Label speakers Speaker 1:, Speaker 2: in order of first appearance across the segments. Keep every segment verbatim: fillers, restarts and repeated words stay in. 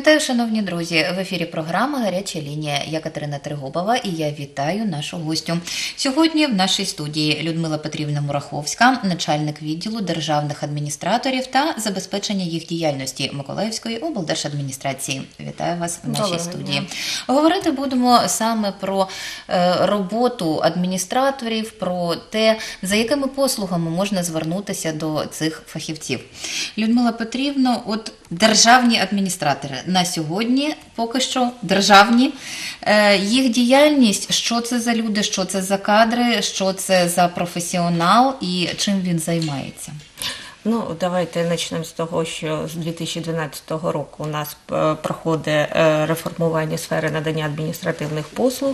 Speaker 1: Вітаю, шановні друзі! В ефірі програма «Гаряча лінія». Я Катерина Трегубова і я вітаю нашу гостю. Сьогодні в нашій студії Людмила Петрівна Мураховська, начальник відділу державних адміністраторів та забезпечення їх діяльності Миколаївської облдержадміністрації. Вітаю вас в нашій Доброго студії. Дня. Говорити будемо саме про роботу адміністраторів, про те, за якими послугами можна звернутися до цих фахівців. Людмила Петрівна, от державні адміністратори на сьогодні поки що державні. Їх діяльність, що це за люди, що це за кадри, що це за професіонал і чим він займається?
Speaker 2: Ну, давайте почнемо з того, що з дві тисячі дванадцятого року у нас проходить реформування сфери надання адміністративних послуг.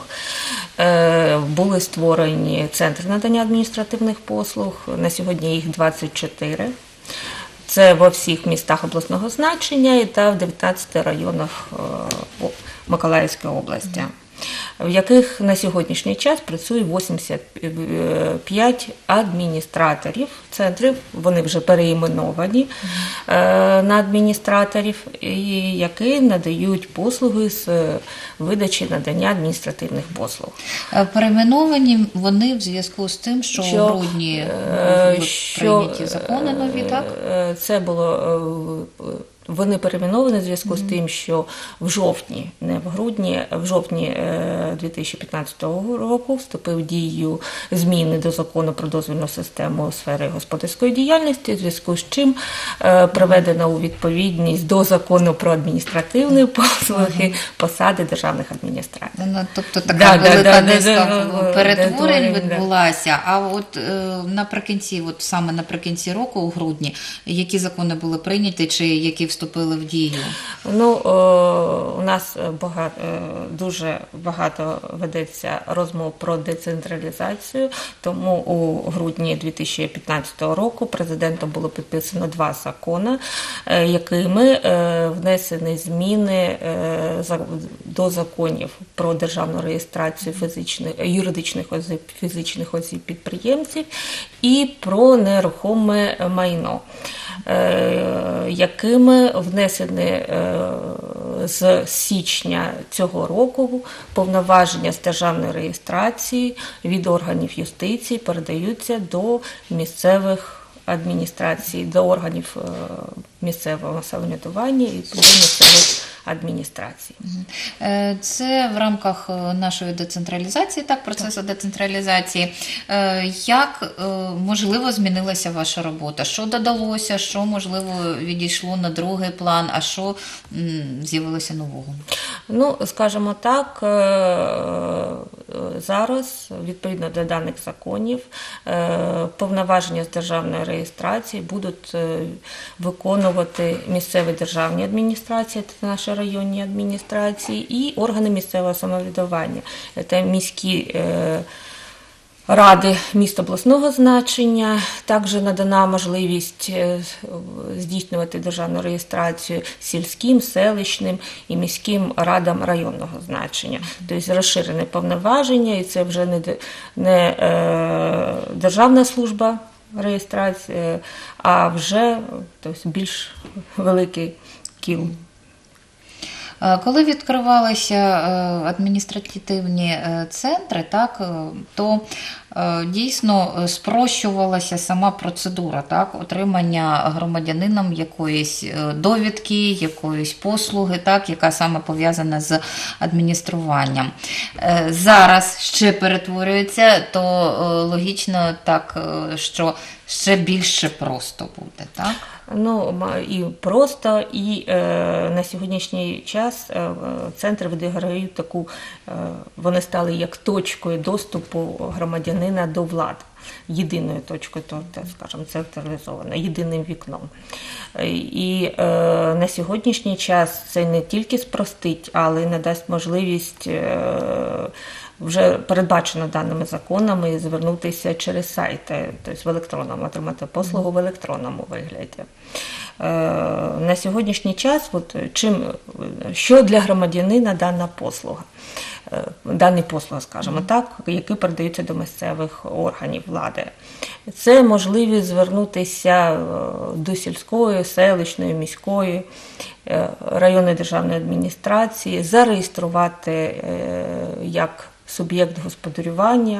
Speaker 2: Були створені центри надання адміністративних послуг, на сьогодні їх двадцять чотири. Це во всіх містах обласного значення та в дев'ятнадцяти районах Миколаївської області, в яких на сьогоднішній час працює вісімдесят п'ять адміністраторів центрів, вони вже переіменовані на адміністраторів, які надають послуги з видачі надання адміністративних послуг.
Speaker 1: Перейменовані вони в зв'язку з тим, що, що в грудні були прийняті закони нові, так?
Speaker 2: Це було... Вони перейменовані в зв'язку з тим, що в жовтні, не в грудні, в жовтні дві тисячі п'ятнадцятого року вступив в дію зміни до закону про дозвільну систему у сфері господарської діяльності, в зв'язку з чим приведено у відповідність до закону про адміністративні послуги ага. посади державних адміністраторів.
Speaker 1: Ну, тобто така да, велика да, низка да, перетворень да, відбулася, а от наприкінці, от саме наприкінці року, у грудні, які закони були прийняті, чи які вступили в дію?
Speaker 2: Ну, у нас багато, дуже багато ведеться розмов про децентралізацію, тому у грудні дві тисячі п'ятнадцятого року президентом було підписано два закони, якими внесені зміни до законів про державну реєстрацію фізичних, юридичних осіб, фізичних осіб підприємців і про нерухоме майно, якими внесені з січня цього року повноваження з державної реєстрації від органів юстиції передаються до місцевих адміністрацій, до органів місцевого самоврядування і до місцевих адміністрації.
Speaker 1: Це в рамках нашої децентралізації, так, процесу децентралізації. Як, можливо, змінилася ваша робота? Що додалося, що, можливо, відійшло на другий план, а що з'явилося нового?
Speaker 2: Ну, скажімо так, зараз, відповідно до даних законів, повноваження з державної реєстрації будуть виконувати місцеві державні адміністрації, це наші районні адміністрації і органи місцевого самоврядування. Це міські ради міст обласного значення. Також надана можливість здійснювати державну реєстрацію сільським, селищним і міським радам районного значення. Тобто розширене повноваження, і це вже не, не е, державна служба реєстрації, а вже тобто, більш великий кіл.
Speaker 1: Коли відкривалися адміністративні центри, так, то дійсно спрощувалася сама процедура, так, отримання громадянином якоїсь довідки, якоїсь послуги, так, яка саме пов'язана з адмініструванням. Зараз ще перетворюється, то логічно так, що ще більше просто буде, так?
Speaker 2: Ну, і просто, і е, на сьогоднішній час е, центри відіграють таку, е, вони стали як точкою доступу громадянина до влади. Єдиною точкою, то, скажімо, централізовано, єдиним вікном. І е, на сьогоднішній час це не тільки спростить, але й надасть можливість е, вже передбачено даними законами звернутися через сайти, тобто в електронному, отримати послугу в електронному вигляді. На сьогоднішній час, от, чим, що для громадянина дана послуга? дані послуги, скажімо так, які передаються до місцевих органів влади. Це можливість звернутися до сільської, селищної, міської, районної державної адміністрації, зареєструвати як суб'єкт господарювання,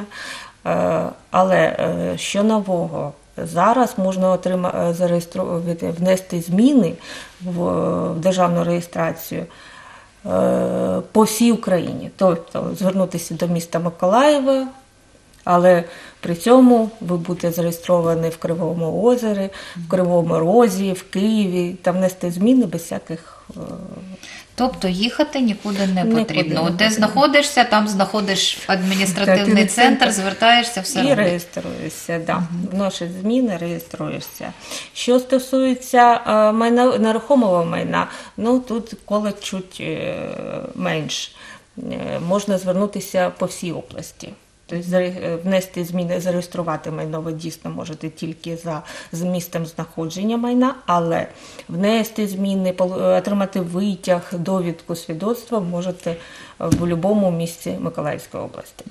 Speaker 2: але що нового? Зараз можна отримати, зареєструвати, внести зміни в державну реєстрацію по всій Україні. Тобто звернутися до міста Миколаєва, але при цьому ви будете зареєстровані в Кривому Озері, в Кривому Розі, в Києві, там внести зміни без всяких...
Speaker 1: Тобто їхати нікуди не
Speaker 2: Нікуди
Speaker 1: потрібно.
Speaker 2: не
Speaker 1: От де
Speaker 2: потрібно.
Speaker 1: знаходишся, там знаходиш адміністративний центр, звертаєшся, все
Speaker 2: і
Speaker 1: робить.
Speaker 2: реєструєшся, да. Угу. Вносиш зміни, реєструєшся. Що стосується е, майна, нерухомого майна, ну тут коло чуть е, менш. Е, можна звернутися по всій області. Тобто внести зміни, зареєструвати майно ви дійсно можете тільки за з місцем знаходження майна, але внести зміни, отримати витяг, довідку, свідоцтво можете в будь-якому місці Миколаївської області.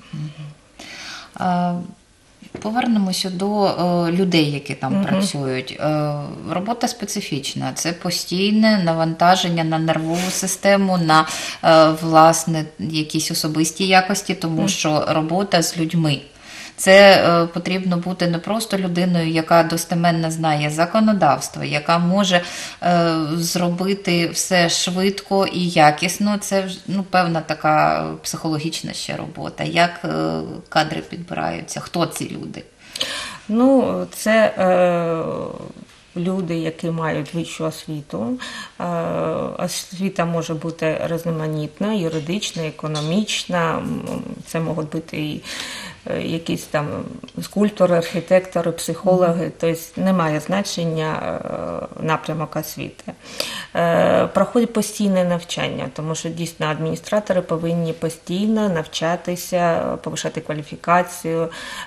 Speaker 1: А, повернемося до е, людей, які там
Speaker 2: Угу.
Speaker 1: працюють. Е, робота специфічна. Це постійне навантаження на нервову систему, на е, власне якісь особисті якості, тому угу. що робота з людьми. Це е, потрібно бути не просто людиною, яка достеменно знає законодавство, яка може е, зробити все швидко і якісно. Це ну, певна така психологічна ще робота. Як е, кадри підбираються? Хто ці люди?
Speaker 2: Ну, це е, люди, які мають вищу освіту. Е, освіта може бути різноманітна, юридична, економічна. Це можуть бути і якісь там скульптори, архітектори, психологи, тобто немає значення напрямок освіти. Проходить постійне навчання, тому що дійсно адміністратори повинні постійно навчатися, повишати кваліфікацію,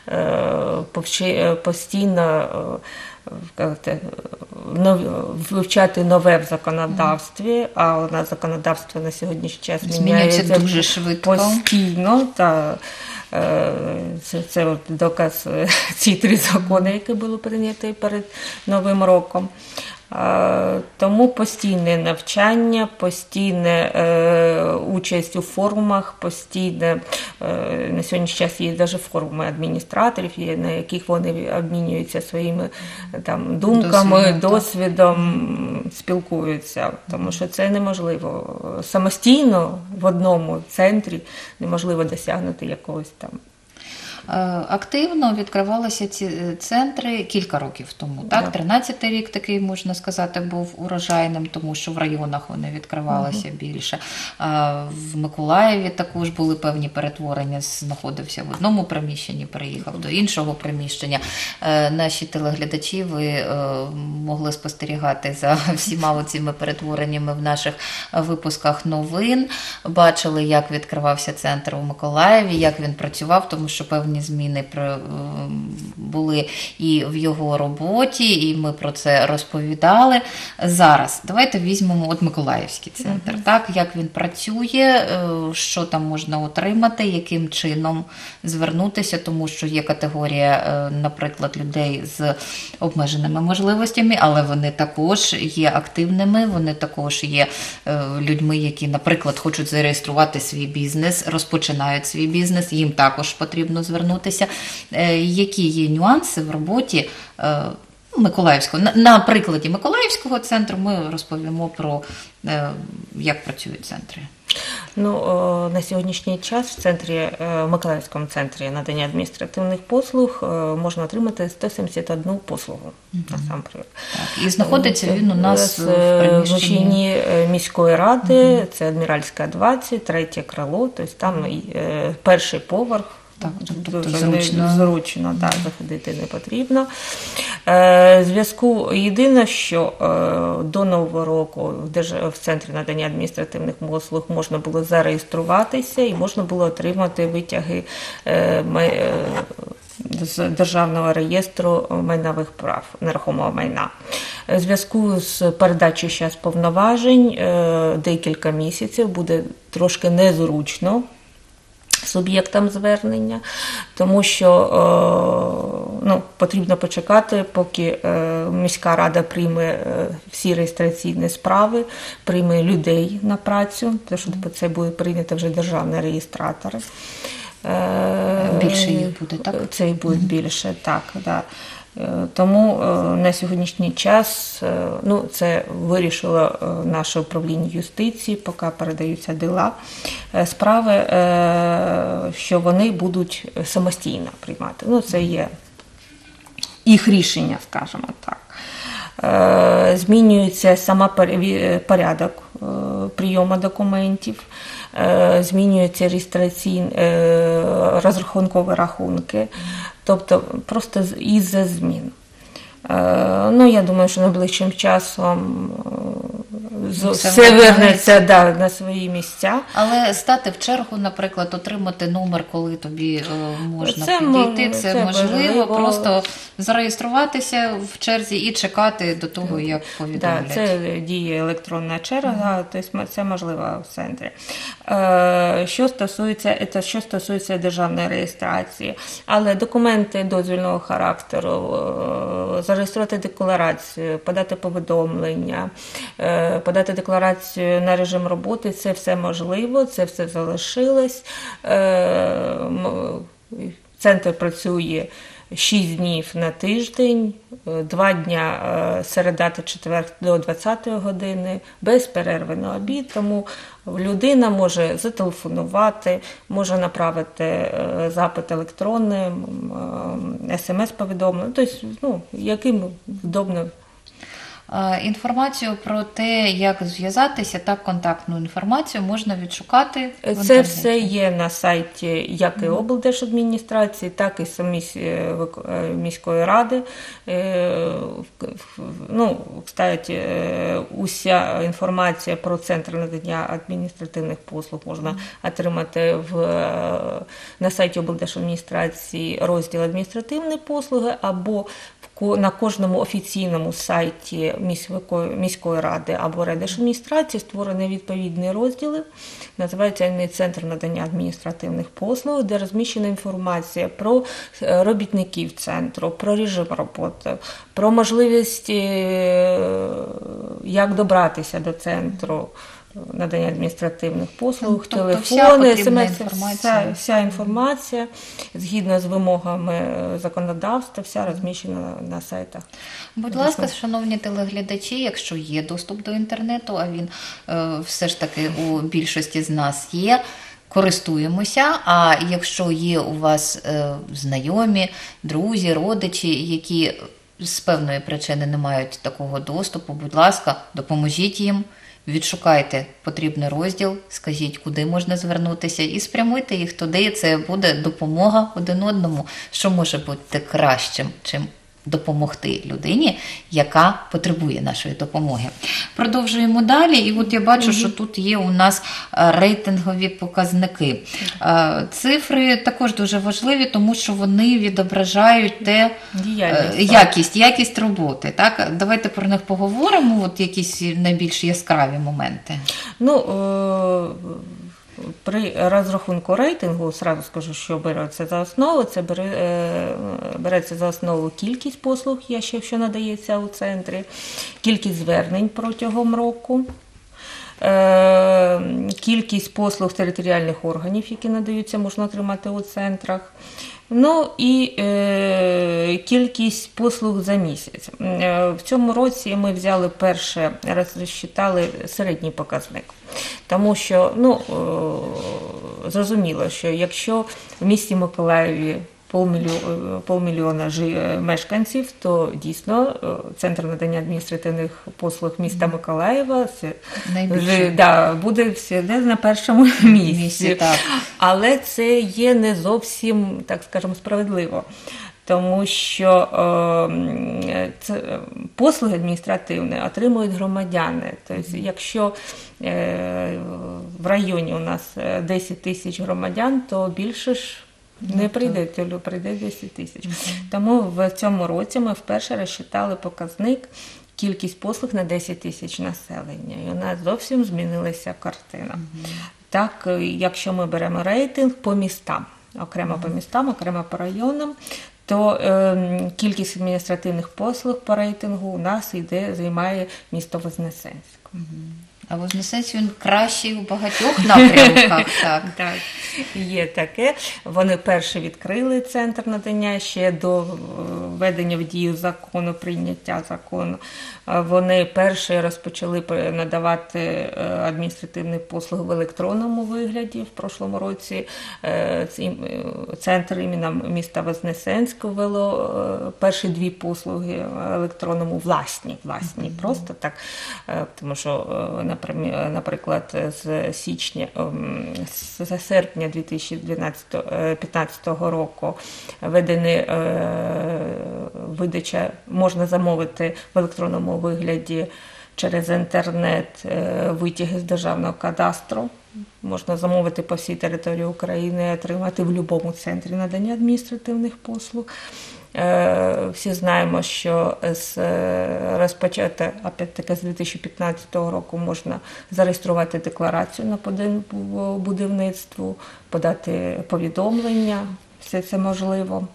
Speaker 2: постійно вивчати нове в законодавстві, а у нас законодавство на сьогоднішній час
Speaker 1: змінюється дуже швидко.
Speaker 2: Постійно, та Це, це от доказ ці три закони, які були прийняті перед Новим роком. Тому постійне навчання, постійна е, участь у форумах, постійне, е, на сьогоднішній час є навіть форуми адміністраторів, є, на яких вони обмінюються своїми там, думками, досвідом, досвідом спілкуються, тому що це неможливо. Самостійно в одному центрі неможливо досягнути якогось там.
Speaker 1: Активно відкривалися ці центри кілька років тому. Так, тринадцятий рік такий, можна сказати, був урожайним, тому що в районах вони відкривалися угу. більше. В Миколаєві також були певні перетворення, знаходився в одному приміщенні, переїхав до іншого приміщення. Наші телеглядачі, ви могли спостерігати за всіма цими перетвореннями в наших випусках новин, бачили, як відкривався центр у Миколаєві, як він працював, тому що певні зміни були і в його роботі, і ми про це розповідали. Зараз давайте візьмемо от Миколаївський центр. Mm-hmm. Так, як він працює, що там можна отримати, яким чином звернутися, тому що є категорія, наприклад, людей з обмеженими можливостями, але вони також є активними, вони також є людьми, які, наприклад, хочуть зареєструвати свій бізнес, розпочинають свій бізнес, їм також потрібно звернутися. Які є нюанси в роботі Миколаївського? На прикладі Миколаївського центру ми розповімо про, як працюють центри.
Speaker 2: Ну, на сьогоднішній час в центрі, в Миколаївському центрі надання адміністративних послуг можна отримати сто сімдесят одну послугу, угу. насамперед.
Speaker 1: Так, і знаходиться він у нас в
Speaker 2: приміщенні міської ради, угу. це Адміральська двадцять, третє крило, тобто там перший поверх.
Speaker 1: Так, тобто зручно,
Speaker 2: зручно да, заходити не потрібно. Е, зв'язку єдине, що е, до Нового року в, держ... в Центрі надання адміністративних послуг можна було зареєструватися і можна було отримати витяги е, май... е, з Державного реєстру майнових прав, нерухомого майна. В зв'язку з передачею зараз повноважень е, декілька місяців буде трошки незручно суб'єктам звернення, тому що ну, потрібно почекати, поки міська рада прийме всі реєстраційні справи, прийме людей на працю, тому що це буде прийнято вже державні реєстратори.
Speaker 1: Більше їх буде, так?
Speaker 2: Це і буде більше, так, да. Тому на сьогоднішній час ну, це вирішило наше управління юстиції, поки передаються діла, справи, що вони будуть самостійно приймати. Ну, це є їх рішення, скажімо так. Змінюється сама порядок прийому документів, змінюються реєстраційні розрахункові рахунки, тобто просто із-за змін. Ну, я думаю, що найближчим часом все, все вернеться да, на свої місця.
Speaker 1: Але стати в чергу, наприклад, отримати номер, коли тобі е, можна
Speaker 2: це
Speaker 1: підійти, це, це можливо,
Speaker 2: можливо.
Speaker 1: Просто зареєструватися в черзі і чекати до того, як повідомлять.
Speaker 2: Да, це діє електронна черга, mm-hmm. тобто це можливо в центрі. Що стосується, це що стосується державної реєстрації, але документи дозвільного характеру, зареєструвати декларацію, подати повідомлення, подати декларацію на режим роботи, це все можливо, це все залишилось. Центр працює шість днів на тиждень, два дня середа та четвер до двадцятої години, без перерви на обід, тому людина може зателефонувати, може направити запит електронним, смс-повідомлення, тобто, ну, яким вдобно.
Speaker 1: Інформацію про те, як зв'язатися, так, контактну інформацію можна відшукати в інтернеті.
Speaker 2: Це все є на сайті як і облдержадміністрації, так і самі міської ради. Ну, кстати, уся інформація про центр надання адміністративних послуг можна отримати в, на сайті облдержадміністрації розділ адміністративні послуги або на кожному офіційному сайті міської, міської ради або райдержадміністрації створені відповідні розділи, називається «Центр надання адміністративних послуг», де розміщена інформація про робітників центру, про режим роботи, про можливість, як добратися до центру, надання адміністративних послуг,
Speaker 1: тобто
Speaker 2: телефони,
Speaker 1: вся
Speaker 2: смс,
Speaker 1: інформація.
Speaker 2: Вся, вся інформація, згідно з вимогами законодавства, вся розміщена на сайтах.
Speaker 1: Будь ласка, шановні телеглядачі, якщо є доступ до інтернету, а він е, все ж таки у більшості з нас є, користуємося, а якщо є у вас е, знайомі, друзі, родичі, які з певної причини не мають такого доступу, будь ласка, допоможіть їм. Відшукайте потрібний розділ, скажіть, куди можна звернутися і спрямуйте їх туди. Це буде допомога один одному, що може бути кращим, чим допомогти людині, яка потребує нашої допомоги. Продовжуємо далі. І от я бачу, що тут є у нас рейтингові показники. Цифри також дуже важливі, тому що вони відображають те,
Speaker 2: Діяльність,
Speaker 1: якість, якість роботи. Так? Давайте про них поговоримо, от якісь найбільш яскраві моменти.
Speaker 2: Ну, при розрахунку рейтингу, сразу скажу, що береться за основу, це береться за основу кількість послуг, що надається у центрі, кількість звернень протягом року, кількість послуг територіальних органів, які надаються, можна отримати у центрах, ну і е, кількість послуг за місяць. В цьому році ми взяли перше, розчитали середній показник. Тому що, ну, е, зрозуміло, що якщо в місті Миколаєві Полмільйона, полмільйона мешканців, то дійсно Центр надання адміністративних послуг міста Миколаєва вже, да, буде всюди на першому місці.
Speaker 1: місці так.
Speaker 2: Але це є не зовсім, так скажемо, справедливо. Тому що е, це, послуги адміністративні отримують громадяни. Тобто, якщо е, в районі у нас десять тисяч громадян, то більше ж не прийде, Толю, прийде десять тисяч. Тому в цьому році ми вперше розчитали показник кількість послуг на десять тисяч населення. І у нас зовсім змінилася картина. Так, якщо ми беремо рейтинг по містам, окремо по містам, окремо по районам, то е, кількість адміністративних послуг по рейтингу у нас йде, займає місто Вознесенськ.
Speaker 1: А Вознесенськ він кращий у багатьох напрямках, так.
Speaker 2: Так, є таке. Вони перші відкрили центр надання ще до введення в дію закону, прийняття закону. Вони перші розпочали надавати адміністративні послуги в електронному вигляді. В прошлому році центр імені міста Вознесенськ ввело перші дві послуги в електронному власні, власні, mm-hmm. просто так, тому що наприклад, з січня, з серпня дві тисячі п'ятнадцятого року введені видача, можна замовити в електронному вигляді через інтернет витяги з державного кадастру. Можна замовити по всій території України, отримати в будь-якому центрі надання адміністративних послуг. Всі знаємо, що з розпочати, опять-таки, з дві тисячі п'ятнадцятого року можна зареєструвати декларацію на будівництву, подати повідомлення, все це можливо.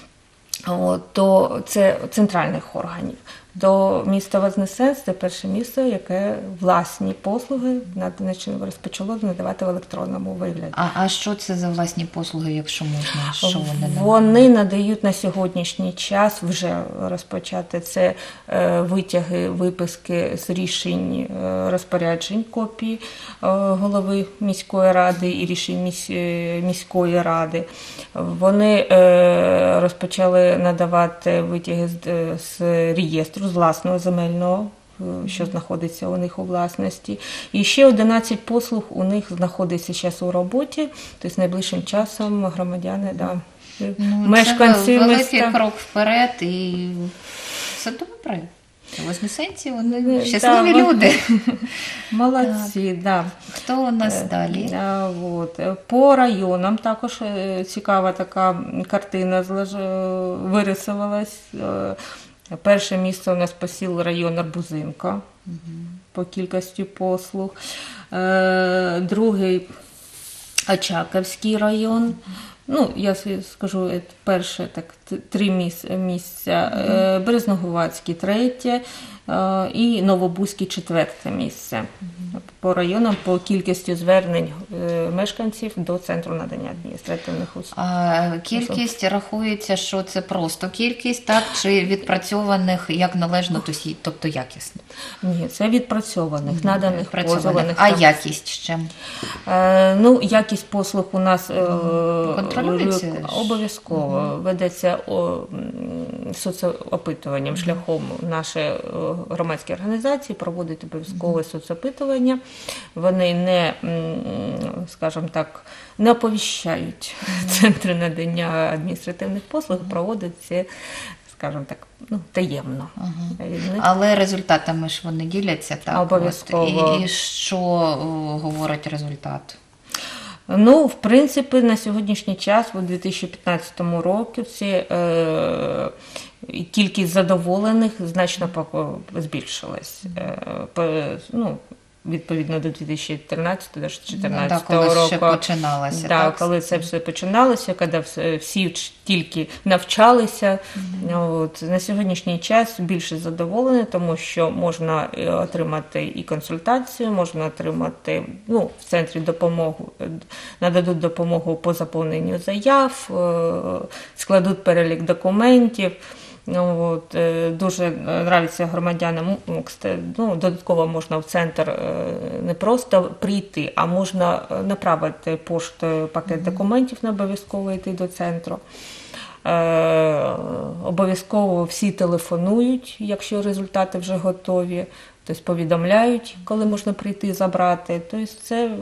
Speaker 2: То це центральних органів. До міста Вознесенськ – це перше місто, яке власні послуги розпочало надавати в електронному вигляді.
Speaker 1: А, а що це за власні послуги, якщо можна? Що вони надають?
Speaker 2: Вони надають на сьогоднішній час вже розпочати. Це е, витяги, виписки з рішень е, розпоряджень, копії е, голови міської ради і рішень місь, е, міської ради. Вони е, розпочали надавати витяги з, з реєстру, з власного земельного, що знаходиться у них у власності. І ще одинадцять послуг у них знаходиться зараз у роботі, тобто найближчим часом громадяни, да,
Speaker 1: ну,
Speaker 2: мешканці
Speaker 1: це великий
Speaker 2: міста.
Speaker 1: крок вперед і все добре. Вознесенці, вони щасливі
Speaker 2: да,
Speaker 1: люди.
Speaker 2: Молодці, так. Да.
Speaker 1: Хто у нас далі?
Speaker 2: От. По районам також цікава така картина вирисувалась. Перше місце у нас посіл район Арбузинка, угу. по кількості послуг. Е, другий – Очаковський район. Угу. Ну, я скажу, перше, так, три місця. Угу. Березногувацький – третє, і Новобузький – четверте місце. Угу. По районам, по кількості звернень мешканців до Центру надання адміністративних услуг.
Speaker 1: А кількість рахується, що це просто кількість, так? Чи відпрацьованих як належно, тобто якісно?
Speaker 2: Ні, це відпрацьованих, mm-hmm. наданих, позованих.
Speaker 1: А там якість ще?
Speaker 2: Е, ну, якість послуг у нас
Speaker 1: mm-hmm. контролюється?
Speaker 2: Обов'язково. Mm-hmm. Ведеться о, соцопитуванням mm-hmm. шляхом нашої громадської організації, проводить обов'язкове mm-hmm. соцопитування. Вони не, скажімо так, не оповіщають mm-hmm. центри надання адміністративних послуг, mm-hmm. проводять це, скажімо так, ну, таємно.
Speaker 1: Uh-huh. Але результатами ж вони діляться, так?
Speaker 2: Обов'язково.
Speaker 1: І, і що о, говорить результат?
Speaker 2: Ну, в принципі, на сьогоднішній час, у дві тисячі п'ятнадцятому році, е, кількість задоволених значно збільшилась. Е, по, ну, відповідно до дві тисячі тринадцятого - дві тисячі чотирнадцятого
Speaker 1: року.
Speaker 2: Коли
Speaker 1: ще починалося.
Speaker 2: Да,
Speaker 1: так?
Speaker 2: Коли це все починалося, коли всі тільки навчалися. Mm-hmm. От, на сьогоднішній час більше задоволені, тому що можна отримати і консультацію, можна отримати, ну, в центрі допомогу, нададуть допомогу по заповненню заяв, складуть перелік документів. От, дуже нравиться громадянам, ну, додатково можна в центр не просто прийти, а можна направити поштою пакет документів, не обов'язково йти до центру. Е, обов'язково всі телефонують, якщо результати вже готові, тобто повідомляють, коли можна прийти забрати. Тобто це...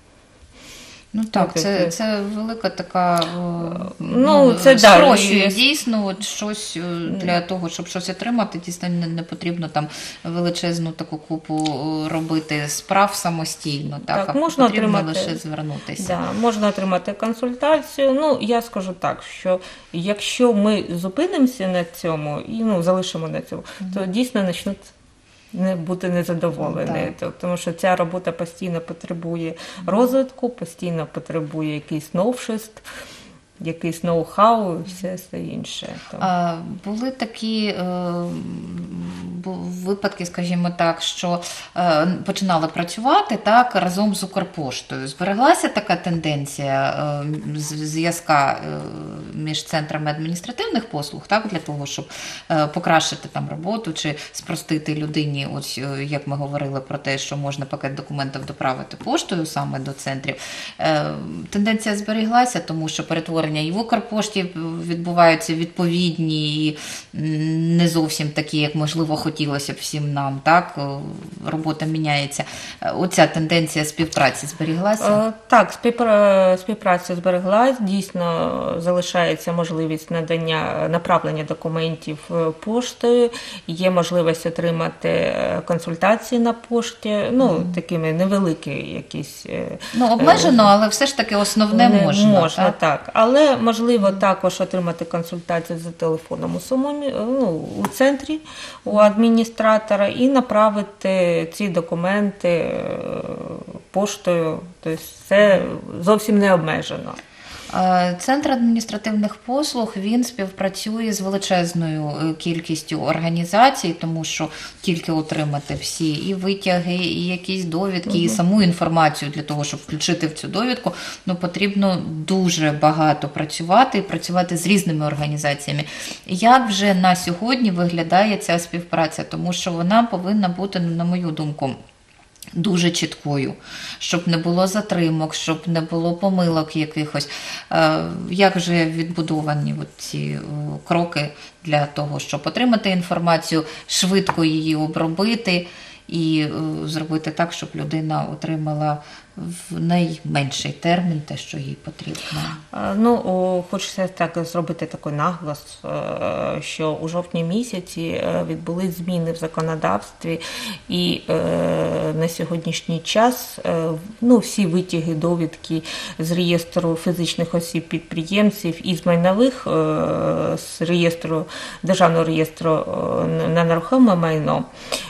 Speaker 1: Ну так, це, це велика така,
Speaker 2: ну, це
Speaker 1: спрощує
Speaker 2: да,
Speaker 1: дійсно от щось для того, щоб щось отримати, дійсно не, не потрібно там величезну таку купу робити справ самостійно, так,
Speaker 2: так
Speaker 1: а
Speaker 2: можна
Speaker 1: потрібно
Speaker 2: отримати,
Speaker 1: лише звернутися.
Speaker 2: Да, можна отримати консультацію. Ну, я скажу так, що якщо ми зупинимося на цьому і, ну, залишимо на цьому, mm-hmm. то дійсно почнуть не бути незадоволений,
Speaker 1: Так.
Speaker 2: тому що ця робота постійно потребує розвитку, постійно потребує якихось новшеств, якийсь ноу-хау і все, все інше.
Speaker 1: А, були такі е, випадки, скажімо так, що е, починали працювати так разом з Укрпоштою. Збереглася така тенденція е, зв'язка е, між центрами адміністративних послуг, так, для того, щоб е, покращити там роботу чи спростити людині, ось е, як ми говорили про те, що можна пакет документів доправити поштою саме до центрів. Е, тенденція зберіглася, тому що перетворення і в Укрпошті відбуваються відповідні і не зовсім такі, як, можливо, хотілося б всім нам, так? Робота міняється. Оця тенденція співпраці зберіглася?
Speaker 2: Так, співпраця збереглась. Дійсно, залишається можливість надання, направлення документів поштою. Є можливість отримати консультації на пошті, ну, mm. такими невеликі якісь...
Speaker 1: Ну, обмежено, але все ж таки основне
Speaker 2: не
Speaker 1: можна.
Speaker 2: Можна, так. так. Але можливо також отримати консультацію за телефоном у самому, ну, у центрі, у адміністратора і направити ці документи поштою. Тобто це зовсім не обмежено.
Speaker 1: Центр адміністративних послуг, він співпрацює з величезною кількістю організацій, тому що тільки отримати всі і витяги, і якісь довідки, угу. і саму інформацію для того, щоб включити в цю довідку, ну, потрібно дуже багато працювати і працювати з різними організаціями. Як вже на сьогодні виглядає ця співпраця? Тому що вона повинна бути, на мою думку, дуже чіткою, щоб не було затримок, щоб не було помилок якихось. Як же відбудовані ці кроки для того, щоб отримати інформацію, швидко її обробити і зробити так, щоб людина отримала в найменший термін те, що їй потрібно?
Speaker 2: Ну, хочеться так зробити такий наголос, що у жовтні місяці відбулись зміни в законодавстві, і на сьогоднішній час, ну, всі витяги, довідки з реєстру фізичних осіб-підприємців і з майнових, з реєстру, державного реєстру на нерухоме майно,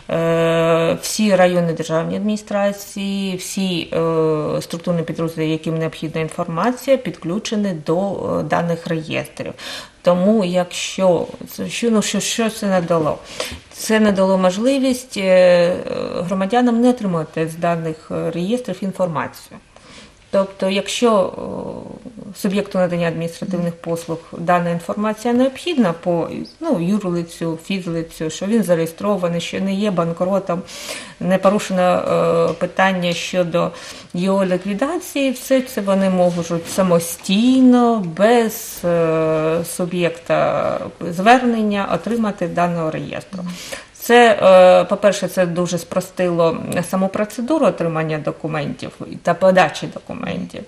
Speaker 2: всі районні державні адміністрації, всі структурні підрозділи, яким необхідна інформація, підключені до даних реєстрів. Тому, якщо, що, ну, що, що це надало? Це надало можливість громадянам не отримати з даних реєстрів інформацію. Тобто, якщо суб'єкту надання адміністративних послуг дана інформація необхідна по, ну, юрлицю, фізлицю, що він зареєстрований, що не є банкротом, не порушено е, питання щодо його ліквідації, все це вони можуть самостійно, без е, суб'єкта звернення отримати даного реєстру. Це, по-перше, це дуже спростило саму процедуру отримання документів та подачі документів.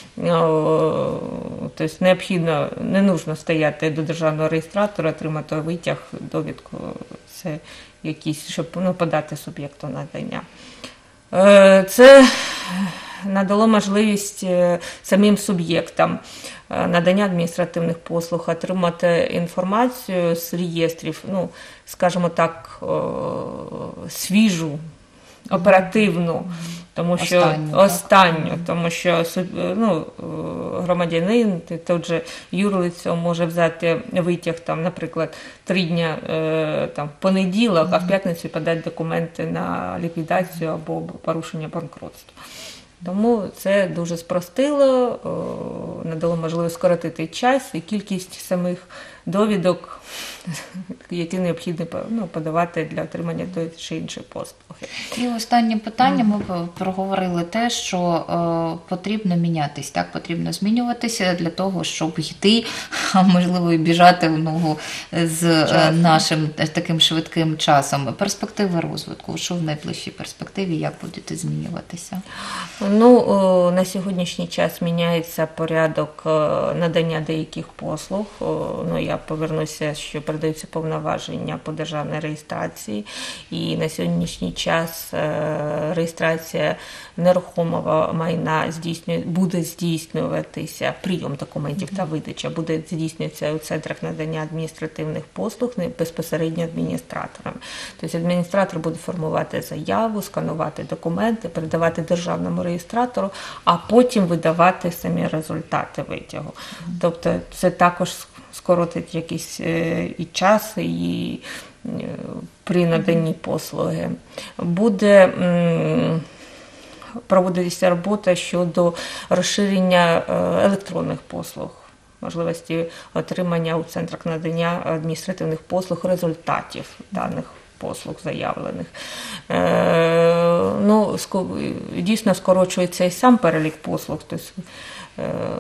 Speaker 2: Тобто необхідно, не потрібно стояти до державного реєстратора, отримати витяг, довідку, це якісь, щоб, ну, подати суб'єкту надання. Це надало можливість самим суб'єктам надання адміністративних послуг отримати інформацію з реєстрів, ну, скажімо так, свіжу, оперативну, тому що останню, останню тому що, ну, громадянин, тут же юрлицо може взяти витяг, там, наприклад, три дня, там, в понеділок, а в п'ятницю подати документи на ліквідацію або порушення банкротства. Тому це дуже спростило, надало можливість скоротити час і кількість самих довідок, які необхідно, ну, подавати для отримання тої чи іншої послуги.
Speaker 1: І останнє питання. Ми проговорили те, що е, потрібно мінятись, так? Потрібно змінюватися для того, щоб йти, а можливо і біжати в ногу з е, нашим таким швидким часом. Перспективи розвитку, що в найближчій перспективі, як будете змінюватися?
Speaker 2: Ну, о, на сьогоднішній час міняється порядок е, надання деяких послуг. О, ну, я повернуся, що передаються повноваження по державній реєстрації. І на сьогоднішній час е, реєстрація нерухомого майна здійснює, буде здійснюватися, прийом документів та видача буде здійснюватися у центрах надання адміністративних послуг не безпосередньо адміністраторами. Тобто адміністратор буде формувати заяву, сканувати документи, передавати державному реєстратору, а потім видавати самі результати витягу. Тобто це також скоротить якийсь е, і час, і е, при наданні послуги. Буде м, проводитися робота щодо розширення е, електронних послуг, можливості отримання у центрах надання адміністративних послуг результатів даних послуг заявлених. Е, ну, дійсно скорочується і сам перелік послуг. Тобто, е,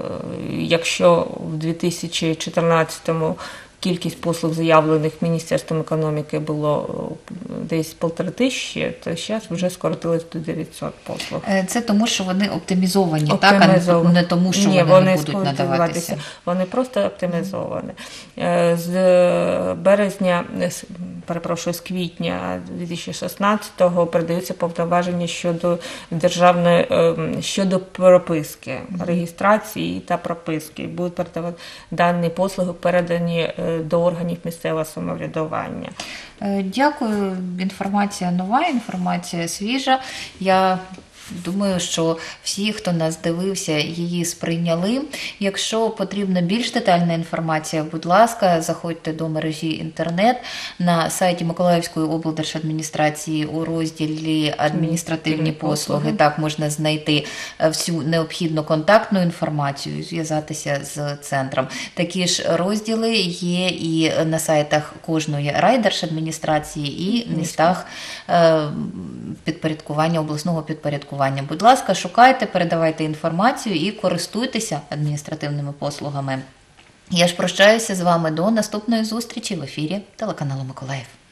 Speaker 2: якщо в дві тисячі чотирнадцятому кількість послуг, заявлених Міністерством економіки, було десь полтори тисячі, то зараз вже скоротилось до дев'ятсот послуг.
Speaker 1: Це тому, що вони оптимізовані,
Speaker 2: Оптимізовані.
Speaker 1: так, а не тому, що
Speaker 2: Ні,
Speaker 1: вони,
Speaker 2: вони
Speaker 1: не будуть надаватися.
Speaker 2: Вони просто оптимізовані. З березня, перепрошую, з квітня дві тисячі шістнадцятого передаються повноваження щодо державної, щодо прописки, реєстрації та прописки. Будуть передавати дані послуги, передані до органів місцевого самоврядування.
Speaker 1: Дякую. Інформація нова, інформація свіжа. Я думаю, що всі, хто нас дивився, її сприйняли. Якщо потрібна більш детальна інформація, будь ласка, заходьте до мережі інтернет на сайті Миколаївської облдержадміністрації у розділі «Адміністративні послуги». Так можна знайти всю необхідну контактну інформацію і зв'язатися з центром. Такі ж розділи є і на сайтах кожної райдержадміністрації і в містах підпорядкування, обласного підпорядкування. Будь ласка, шукайте, передавайте інформацію і користуйтеся адміністративними послугами. Я ж прощаюся з вами до наступної зустрічі в ефірі телеканалу Миколаїв.